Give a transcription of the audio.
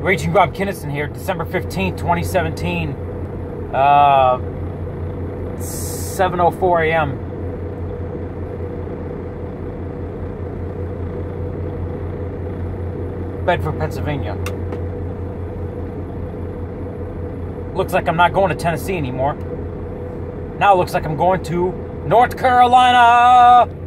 Raging Rob Kinnison here, December 15th, 2017, 7:04 a.m. Bedford, Pennsylvania. Looks like I'm not going to Tennessee anymore. Now it looks like I'm going to North Carolina!